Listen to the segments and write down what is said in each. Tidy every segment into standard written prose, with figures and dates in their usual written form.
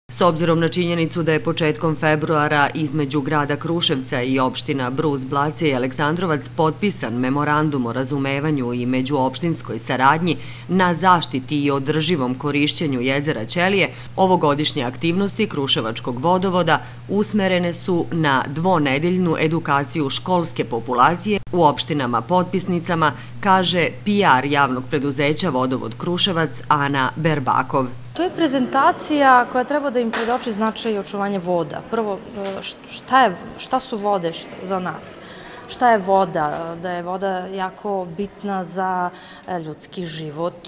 S obzirom na činjenicu da je početkom februara između grada Kruševca i opština Brus, Blace i Aleksandrovac potpisan memorandum o razumevanju i međuopštinskoj saradnji na zaštiti i održivom korišćenju jezera Ćelije, ovogodišnje aktivnosti Kruševačkog vodovoda usmerene su na dvonedeljnu edukaciju školske populacije u opštinama potpisnicama, kaže PR javnog preduzeća Vodovod Kruševac Ana Berbakov. To je prezentacija koja treba da im predoči značaj i očuvanje voda. Prvo, šta su vode za nas? Šta je voda? Da je voda jako bitna za ljudski život,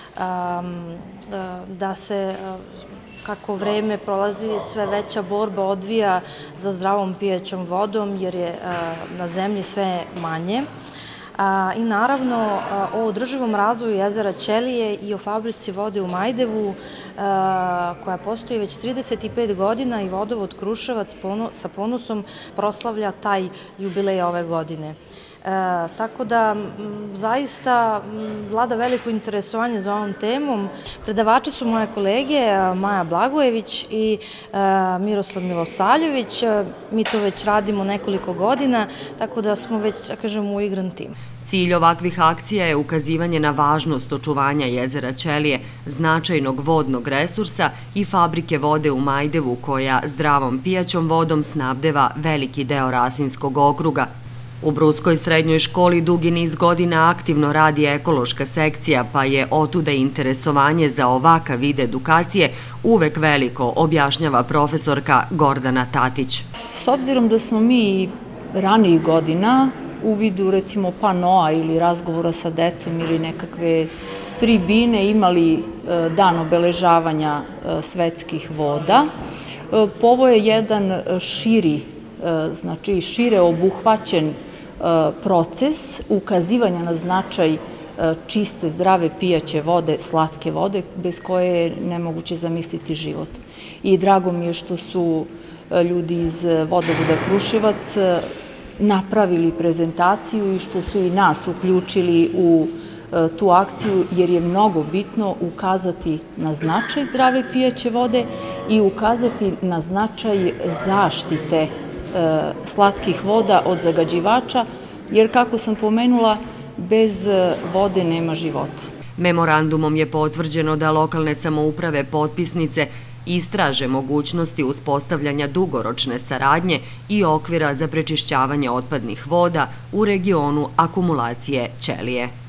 da se kako vreme prolazi sve veća borba odvija za zdravom pijaćom vodom jer je na zemlji sve manje. I naravno o održivom razvoju jezera Ćelije i o fabrici vode u Majdevu koja postoji već 35 godina i Vodovod Kruševac sa ponosom proslavlja taj jubilej ove godine. Tako da zaista vlada veliko interesovanje za ovom temom. Predavači su moje kolege Maja Blagojević i Miroslav Milosavljević. Mi to već radimo nekoliko godina, tako da smo već, da kažem, uigran tim. Cilj ovakvih akcija je ukazivanje na važnost očuvanja jezera Ćelije, značajnog vodnog resursa i fabrike vode u Majdevu koja zdravom pijaćom vodom snabdeva veliki deo Rasinskog okruga. U Bruskoj srednjoj školi dugi niz godina aktivno radi ekološka sekcija, pa je otuda interesovanje za ovakav vid edukacije uvek veliko, objašnjava profesorka Gordana Tatić. S obzirom da smo mi ranijih godina u vidu recimo panoa ili razgovora sa decom ili nekakve tribine imali dan obeležavanja svetskih voda, ovo je jedan šire obuhvaćen proces ukazivanja na značaj čiste, zdrave pijaće vode, slatke vode, bez koje je nemoguće zamisliti život. I drago mi je što su ljudi iz Vodovoda Kruševac napravili prezentaciju i što su i nas uključili u tu akciju, jer je mnogo bitno ukazati na značaj zdrave pijaće vode i ukazati na značaj zaštite slatkih voda od zagađivača, jer kako sam pomenula, bez vode nema života. Memorandumom je potvrđeno da lokalne samouprave potpisnice istraže mogućnosti uspostavljanja dugoročne saradnje i okvira za prečišćavanje otpadnih voda u regionu akumulacije Ćelije.